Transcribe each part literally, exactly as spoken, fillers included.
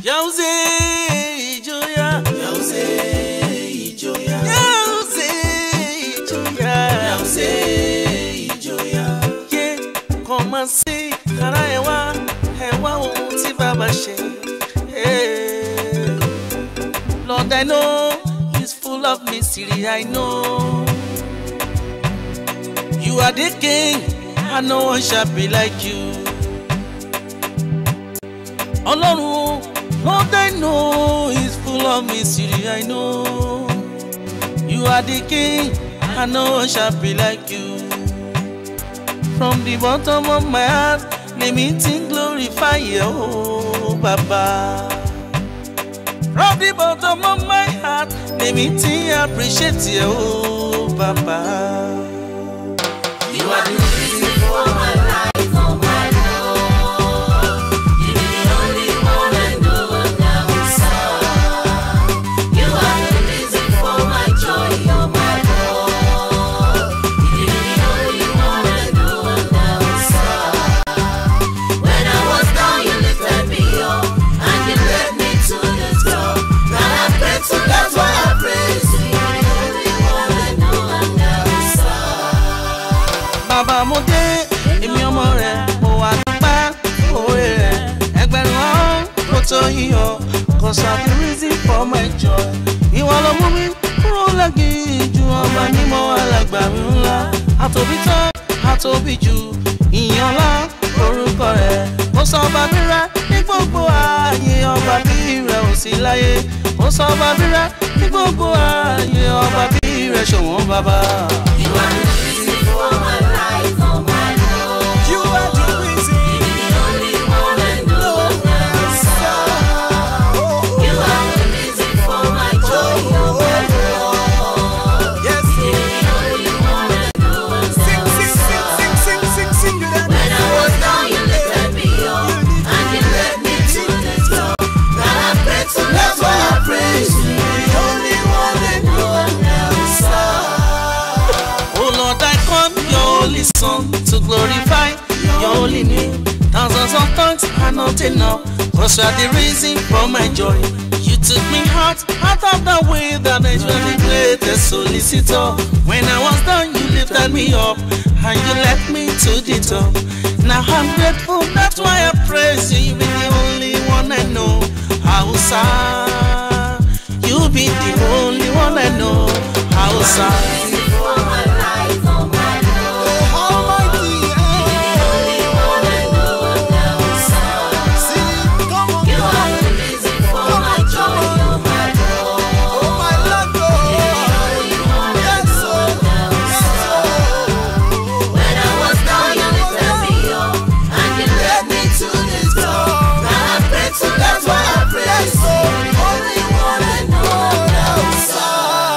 Yauze Ijoya, Yauze Ijoya, Yauze Ijoya, Yauze Ijoya. Yeah, come and see, Kara ewa, ewa ohun Baba she. Hey, Lord, I know it's full of mystery. I know you are the king, and no one shall be like you. Ọlọ́run, Lord, I know it's full of mystery. I know you are the king, and no one shall be like you. From the bottom of my heart, let me think glorify you, oh Baba. From the bottom of my heart, let me think appreciate you, oh Baba. You are the reason for my life, oh my Lord. You are the only one I know and never saw. You are the reason for my joy, oh my Lord. You are the only one I know and never saw. When I was down, you lifted me up and you led me to the top. Now I pray to, that's why I praise you. You are the only one I know and never saw. Baba mo dé, èmi ọmọ rẹ̀, mo wà dúpẹ́ òwe rẹ̀. Ẹgbẹ̀rún ọ̀hún kò tó yíyọ, 'cause I'm the reason for my joy. Ìwọ ló mú mi kúrò láginjù, ọba mímọ́ alàgbà mi ńlá. Àtòbí tán, àtòbí jù, ìyìn ọlá orúkọ rẹ̀. Mo sọ bàbí rẹ̀ ní gbogbo ààyè, ọba bí rẹ̀ ò sí láyé. Mo sọ bàbí rẹ̀ ní gbogbo ààyè, ọba bí rẹ̀ ṣọ̀wọ́n bàbá. You are the reason for my life, oh my Lord. You are the reason. You are the only one I know and never saw. You are the reason for my joy, oh my Lord. Yes. You are the only one I know and Sing, never sing, sing, saw. sing, sing, sing, sing. When I was down, you lifted me up and you led me to the top. Now I pray to, that's why I praise you. You are the only one I know and never saw. Oh Lord, I come your holy song to glorify your holy name. Thousands of tongues are not enough, 'cause you are the reason for my joy. You took me out, out of the way that I was the greatest solicitor. When I was down, you lifted me up and you led me to the top. Now I'm grateful, that's why I praise you. You be the only one I know. Hausa, you be the only one I know. Hausa. For my life, oh my Lord. Almighty, You are the only one I know and never saw. see, come on, You are the reason for my joy, oh my Lord. oh my Lord, You are the only one I yes, know sir, and never yes, saw. sir. When I was down, you lifted me up and you led me to the top. Now I pray to, that's why I praise you. You are the only one I know and never saw.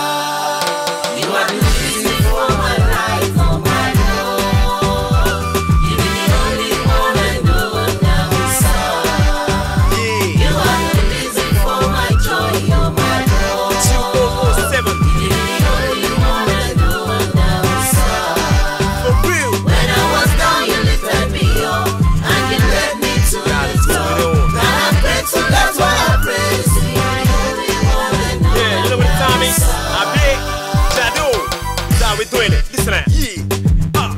You are the reason for my life, oh my Lord. You are the only one I know and never saw. You are the reason for my joy, oh my Lord. You are the only one I know and never saw. For real. When I was down, you lifted me up and you led me to the top. Now I pray to, that's why I praise you. You are the only one I know. Yeah, you know what the time is? I big, Jado. That's how we doing it. Listen up. Yeah. Ah.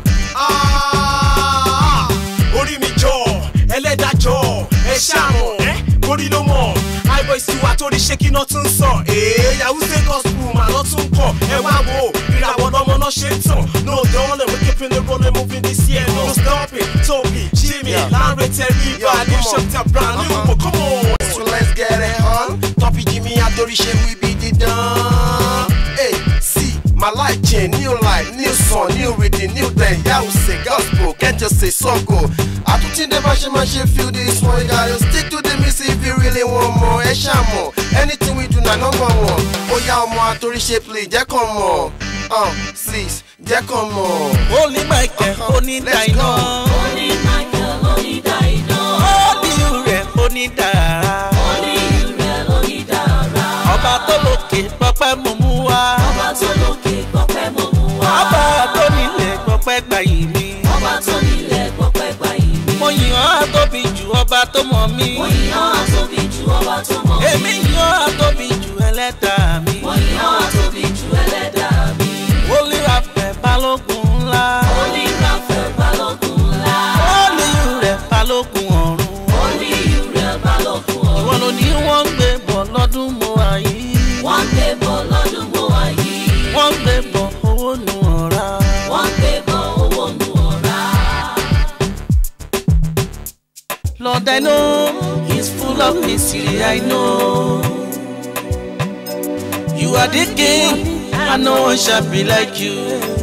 Ah. Orí mi jọ, ẹlẹ́dàá jọ, ẹ ṣàmọ̀, ẹ́ kórí ló mọ̀. Boyz ti wà torí ṣé kí náà tún sọ. Ee, Yahoo Gospel mà lọ tún kọ̀. Ẹ wá wo, ìràwọ̀ lọmọ náà ṣe tàn. No darling, we keeping it rolling, moving this year. No stopping. Toby, Jimmy, Lanre Teriba, new chapter, brand new. But come on. So let's get it on. Toppy Jimmy Atorise, we be the done. Hey, see, my life change, new life, new song, new reading, new thing. Yahoo Gospel, can't just say so go. I don't think the machine machine feel this one. You gotta stick to the music if you really want more. Eshamo, anything we do now number one. Oh yeah, more Atorise, please, just come on. Um, please, just come on. Holy Michael, Holy let's Dino. Holy Michael, holy Dino. Holy Ure, Holy Dara. Holy Ure, holy Dara. Ọba tó lókè, pọpẹ́ mú mú wá. Ọba tó lókè, pọpẹ́ mú mú wá. Ọba tó nílẹ̀, pọpẹ́ gbà yìí mi. Ọba tó nílẹ̀, pọpẹ́ gbà yìí mi. Mo yìn ọ́ àtóbi jù ọba tó mọ̀ mí. Mo yìn ọ́ àtóbi jù ọba tó Ìwọ ló ní wọ́n gbé bọ̀ lọ́dún mo wà yìí. Wọ́n gbé bọ̀ lọ́dún mo wà yìí. Wọ́n gbé bọ̀ owó nu ọ̀rá. Wọ́n gbé bọ̀ owó nu ọ̀rá. Lord, I know He's full of mystery, I know. You are the King, and no one shall be like you.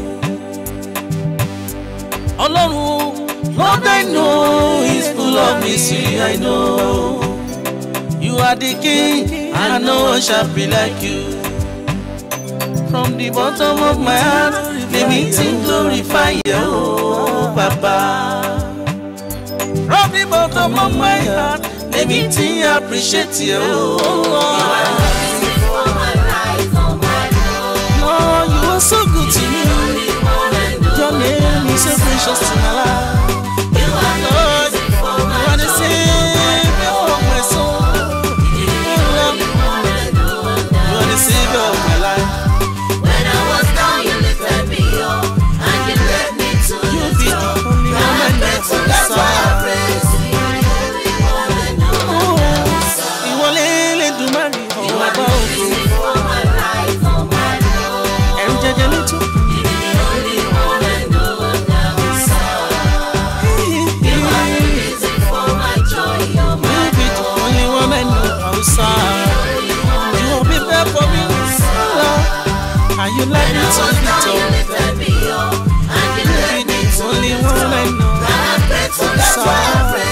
Ọlọ́run, Lord, I know He's full of mystery, I know. You are the King, and no one shall be like you. From the bottom of my heart, let me sing glorify you, oh, Papa. From the bottom of my heart, let me sing appreciate you, oh, You are the reason for my life, oh my Lord. Lord, you are so good to The me. only one I know. Your name is so precious to my life. You are the Lord, reason for you my are the joy, Savior of my soul. The only one I know. You are the Savior of my life. When I was down, you lifted me up, and you led me to You the be the top. only Now one I I pray to know. that's why I praise you. You're the only one I know. Ìwọ lélẹ̀ dùnmárì You ọ̀wọ́ are bá the ògo. reason for my life, oh my Lord. Ẹ̀rù jẹjẹ létí. You're the only one I know now. You are the reason for my joy, oh You my be the only one I know outside. You will be there for me, Lord. And you like When me I to was be down, you told. lifted me up, and you You led be me the to only the one I top. know Now I pray to that's why I outside. praise